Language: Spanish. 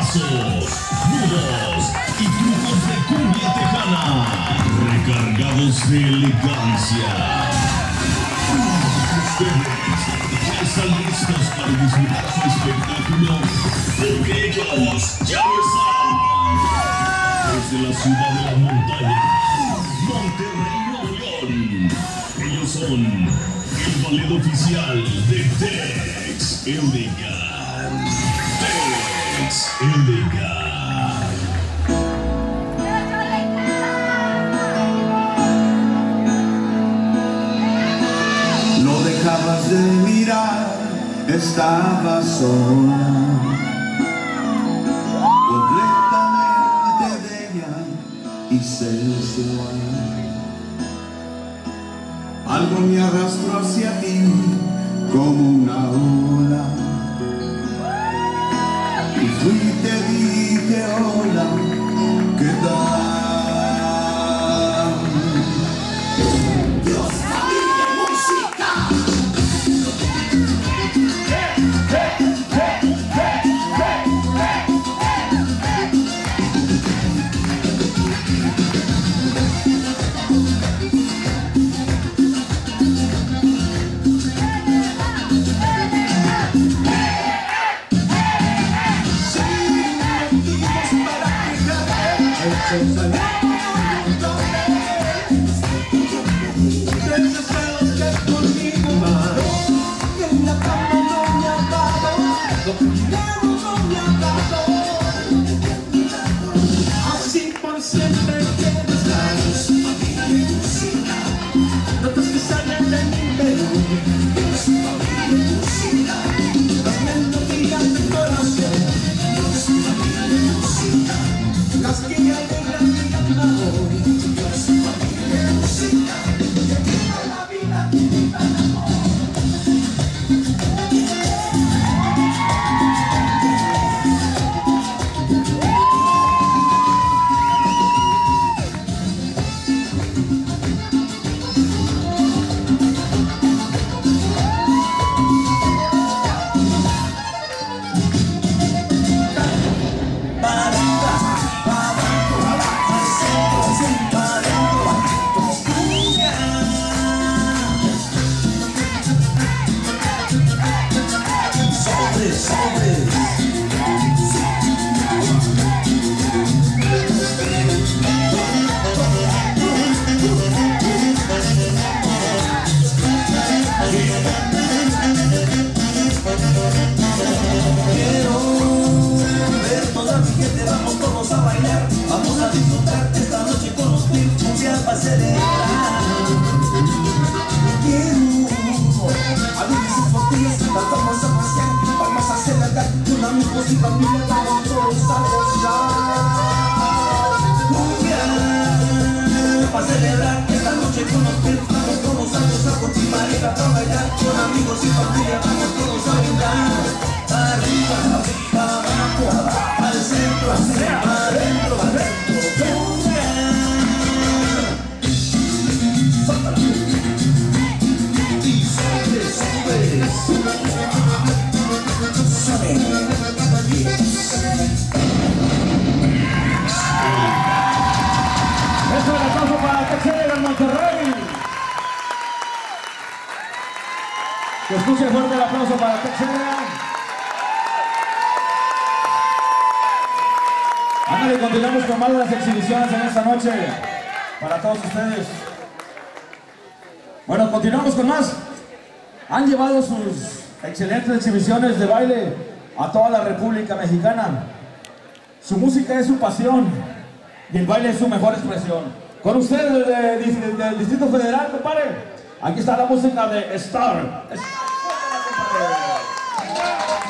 pasos, nudos y trucos de cumbia tejana, recargados de elegancia. Ustedes ya están listos para disfrutar su espectáculo, porque ellos ya están desde la ciudad de la montaña, Monterrey, Nuevo León. Ellos son el ballet oficial de Tex Elegant. Tex Elegant. No dejabas de mirar, estabas sola, completamente bella y sensual. Algo me arrastró hacia ti como una ola, y fui y te dije hola, ¿qué tal? Dios, familia y música. Así por siempre quedas labios, familia y música, notas que salen de mi pecho, familia y música, las melodías del corazón, familia y música, las que alegran mi amor, familia y música, que viva la vida, que viva el amor. Amigos y familia, vamos todos a gozar. Para celebrar esta noche con los que vamos todos a gozar, con tu pareja para bailar, con amigos y familia, vamos todos a brindar. Arriba, arriba, abajo, al centro, adentro, adentro. Y sube, sube. Eso es el aplauso para Tex Elegant Monterrey. Que escuche fuerte el aplauso para Tex Elegant. Ándale, continuamos con más de las exhibiciones en esta noche para todos ustedes. Bueno, continuamos con más. Han llevado sus excelentes exhibiciones de baile a toda la República Mexicana. Su música es su pasión y el baile es su mejor expresión. Con ustedes del Distrito Federal, compadre, aquí está la música de Star.